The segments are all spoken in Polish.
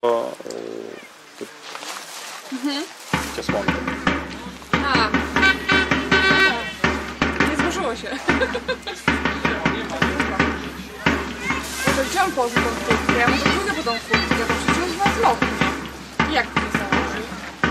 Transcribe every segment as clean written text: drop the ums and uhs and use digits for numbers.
Ciosłonkę. A. Nie złożyło się. Może gdzie on położył tą kurtkę? Ja może pójdę po tą kurtkę, bo przecież was zmoknie. Jak to nie założy?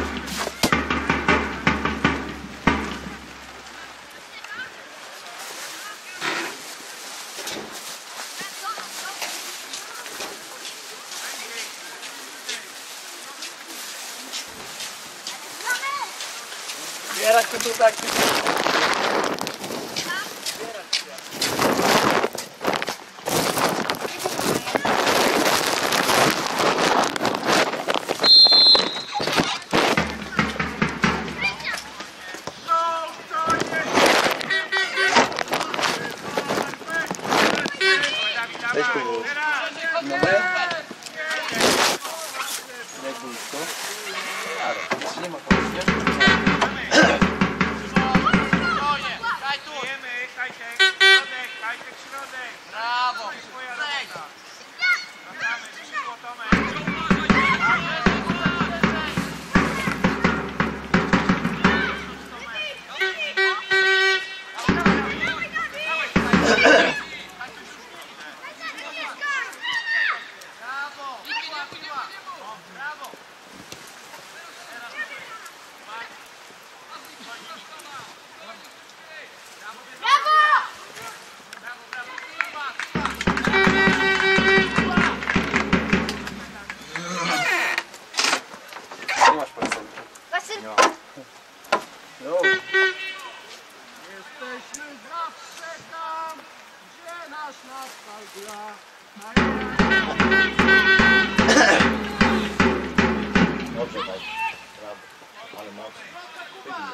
Zbierać to tu tak. Weź powrót. Mamy? Jak blisko? Nic nie ma połączenia. Brawo! Nie masz piosenki. No. Jesteśmy zawsze tam, gdzie nasz nadal gra. Dobrze, tak. Brawo. Ale mocno. Wybija.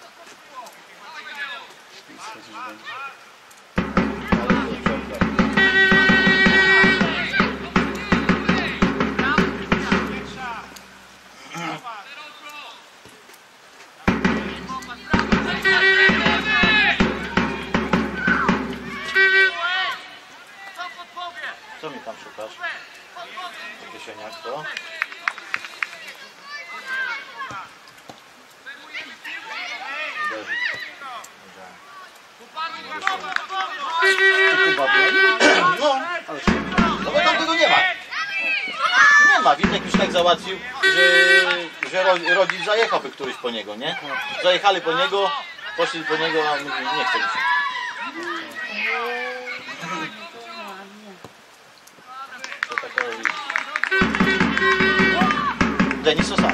Schodzisz będzie. Ale dobrze. Co mi tam szukasz? W kieszeniach to? Uderzy. No, ale no bo tam tego nie ma. Nie ma. Witek już tak załatwił, że rodzic zajechałby któryś po niego, nie? Zajechali po niego, poszli po niego, a mówi, nie chce mi się. To taka Denis Sosa.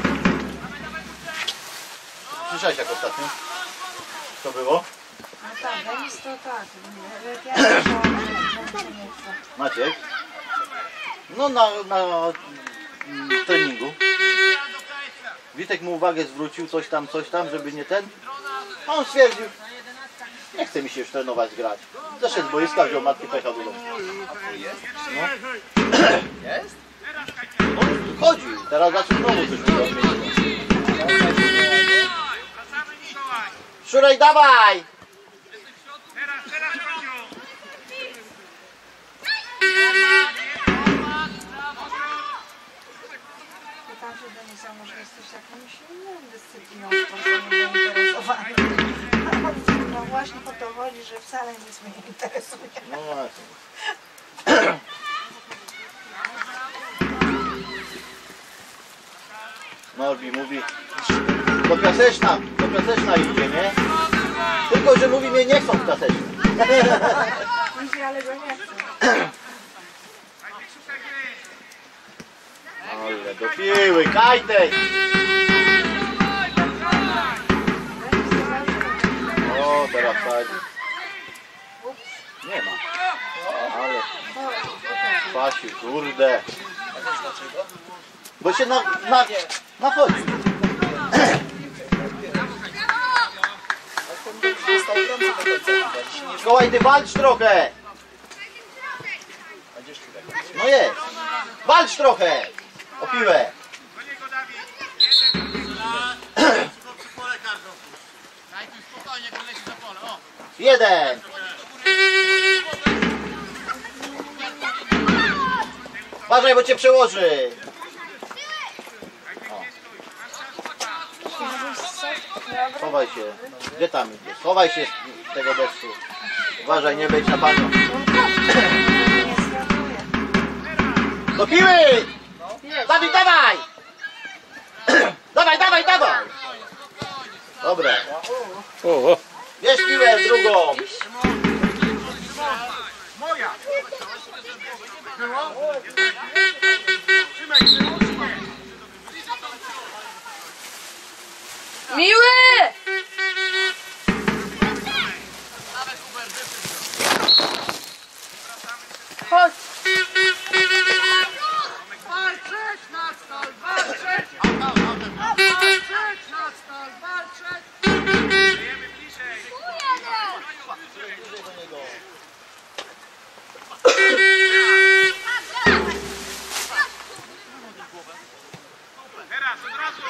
Słyszałeś jak ostatnio? Co było? A tak, Denis to tak. Ja Maciek? No na treningu. Witek mu uwagę zwrócił, coś tam, żeby nie ten. A on stwierdził, nie chce mi się już trenować, grać. Zeszedł z boiska, wziął matki, pojechał do domu. No. Jest? On chodzi, teraz zaczął znowu coś robić. Szuraj, dawaj! pytam się Denisa, może jesteś jakąś inną dyscypliną sportową zainteresowany. No właśnie o to chodzi, że wcale nic mnie nie interesuje. No właśnie. Norbi mówi, do piaseczna idzie, nie? Tylko, że mówi, mnie nie chcą w piaseczna. Mówi, ale go nie chcę. Ale do piły, Kajtek! O, teraz chodzi. Nie ma. Ale Pasiu, kurde. A wiesz dlaczego? Bo się nachodzi. Mikołaj, ty walcz trochę! No jest! Walcz trochę! O piłę! Jeden! Uważaj, bo cię przełoży! schowaj się. Gdzie tam idziesz? Schowaj się z tego deszczu. Uważaj, nie wejdź na panią. Nie zgaduję. Do piły! Dawid, dawaj! Dawaj, dawaj, dawaj! Dobra. Bierz piłę drugą. Moja! Miły! Chodź. Walczyć na stal, walczyć! Walczyć na stal, walczyć! Żyjemy bliżej! Teraz od razu!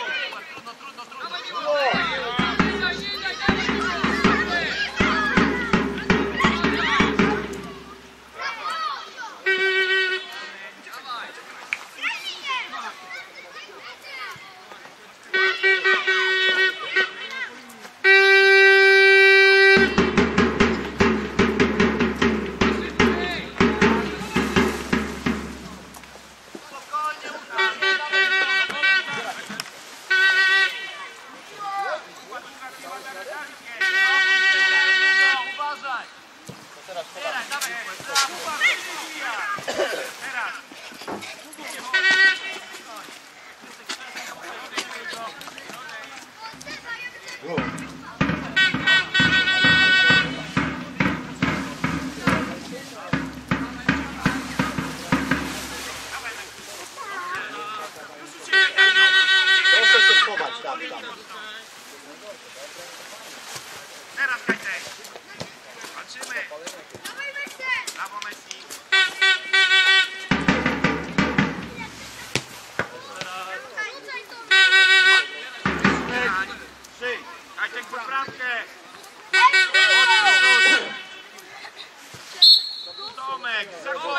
Proszę się schować tam. Teraz Kajtek! Walczymy! Brawo Messi! Trzy! Kajtek pod bramkę! Tomek! Za głowy!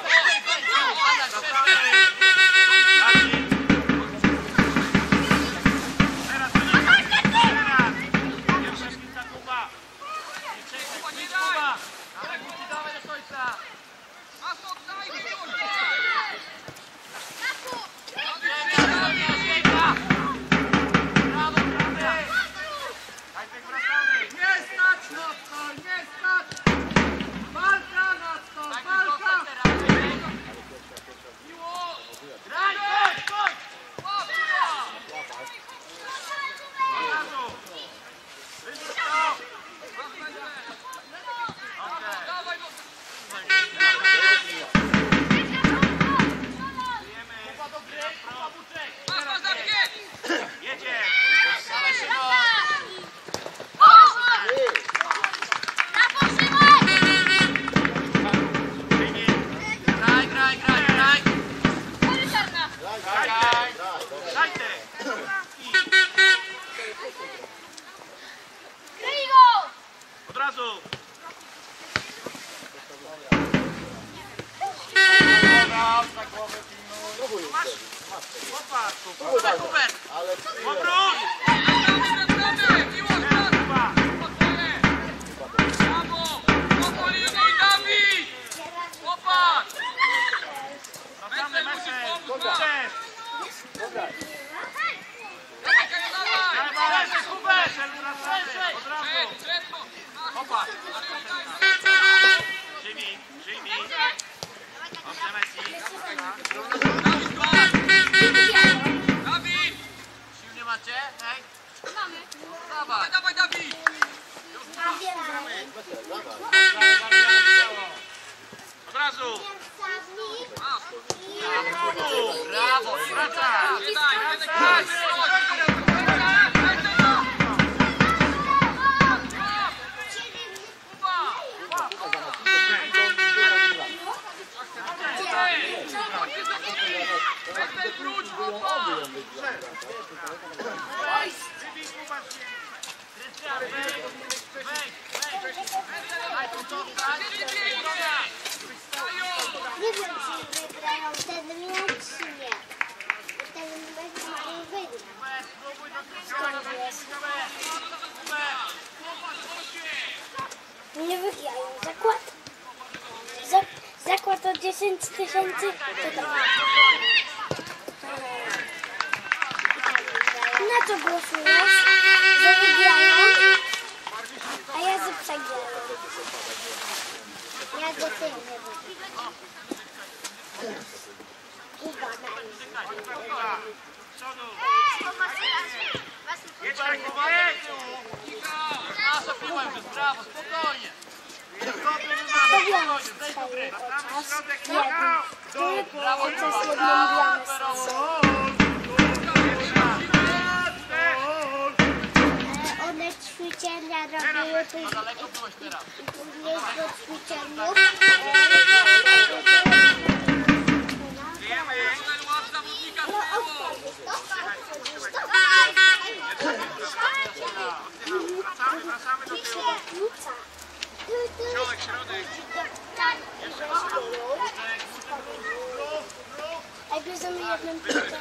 Teraz! Pierwsza szybka Kuba! Kuba! Ale Kuba, dawaj do końca! Kajtek wracamy! Nie stać na stol! Nie stać! Walka na stol! Walka! Graj! Chodź! Wyrzuć to! Jedzie! Od razu! Popatrz! Ale Obrót! Wracamy meczem! Cześć! Popatrz! Przyjmij! Dobrze Messi! Dawid! Sił nie macie? Hej! Mamy! Dawaj Dawid! Od razu! Brawo! Wracaj! Nie wiem, czy wygrają ten mecz, czy nie. Ten mecz mają wygrać. 10 tysięcy, to tak. Na co głosujesz? Że wygrają? A ja za przegram. Ja głosuję nie wygram. Brawo, spokojnie. Stawiamy swoje chociaż jeden, który chociaż jedną bramę one ćwiczenia robiły później po ćwiczeniu. A bierzemy jedną piłkę.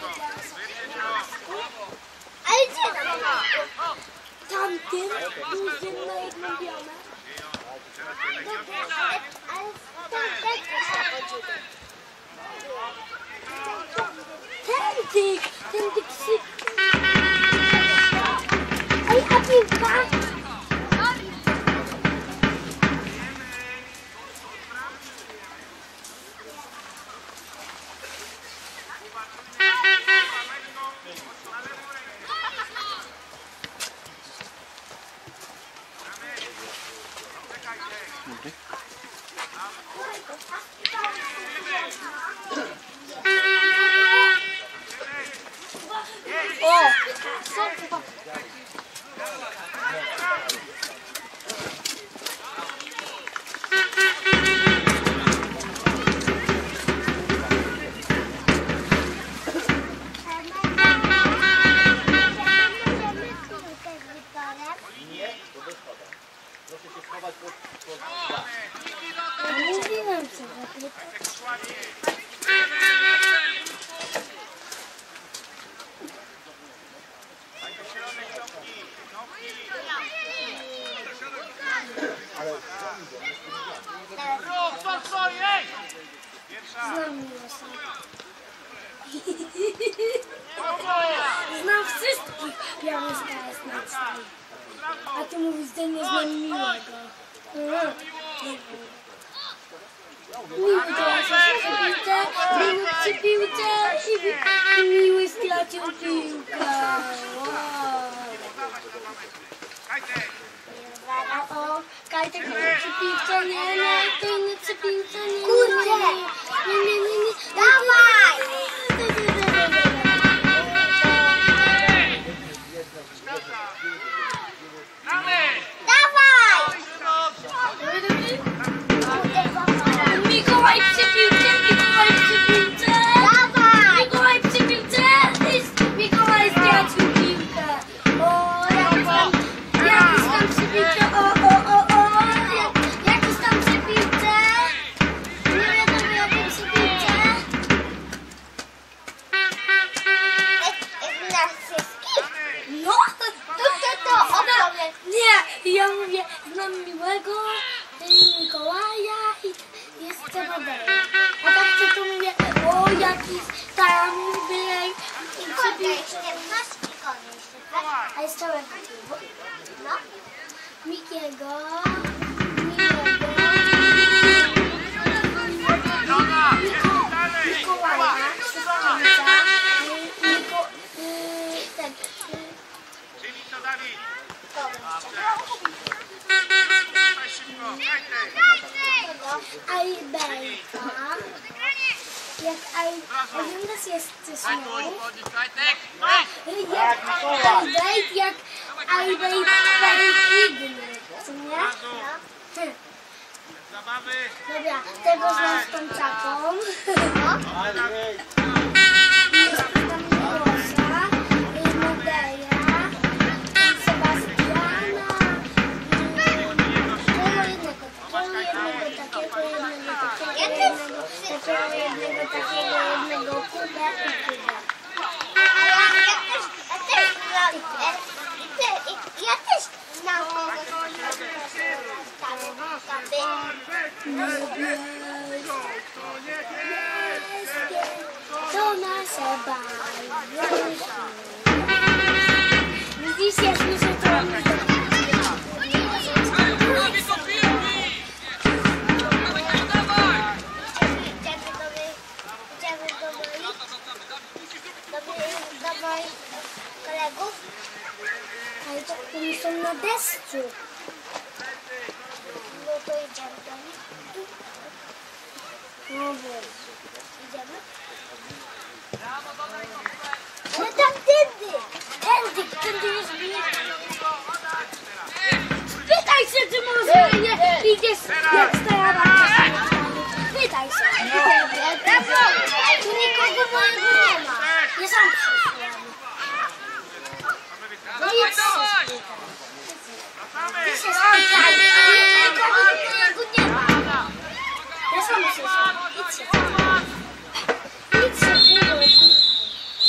Ale gdzie tam? Tamtym dużym na jedną bramę. Dobra, ale ten też zachodzimy. Ten tyk szybki. Ej, a piłka? Mówiłem ci, że znam miłość. Znam wszystkich pianuszka jest na cztery. A ty mówisz, że nie znam miłego. Miły stracił piłkę i miły stracił piłkę. O, Kajtek przy piłce, nie, przy piłce, nie. Kurde! Nie. Dawaj! Dawaj! Mikołaj przy piłce! Dawaj! Mikołaj przy piłce! Mikołaj stracił piłkę! O, jakiś tam przy piłce! Jakiś tam przy piłce! Nie wiadomo jakiej przy piłce! Dla wszystkich? No! Nie! Ja mówię, znam miłego Mikołaja i jeszcze Wadeja. A tak co tu mówię, o jakiś tam bylej i przybił. A jeszcze lepszy. No. Mikiego, miłego, Mikołaja, Krzysztofa, Ajbejka. Jak oglądasz jeszcze śmiał? Jak Ajbejk igny. Co nie? Dobra, tego znam z tą czaką. Jest tam Miłosza, Madeja, Sebastiana. Jednego kubę i kubę. Ja też znam kogoś. Widzisz, ja słyszę to. Do moich kolegów. Ale to oni są na deszczu. No to idziemy do nich. No Boże. Idziemy? Ale tam tędy jest blisko. Spytaj się, czy może nie idziesz jak stara babcia. Spytaj się. Tu nikogo mojego nie ma. Ja sam przyszłam. No idź się spytaj. Ty się spytaj. Nikogo mojego nie ma. Ja sam przyszłam. Idź się spytaj. Idź się spytaj.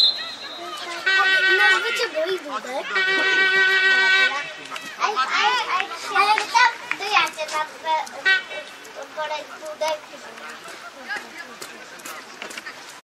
Nas wycie boi wódek.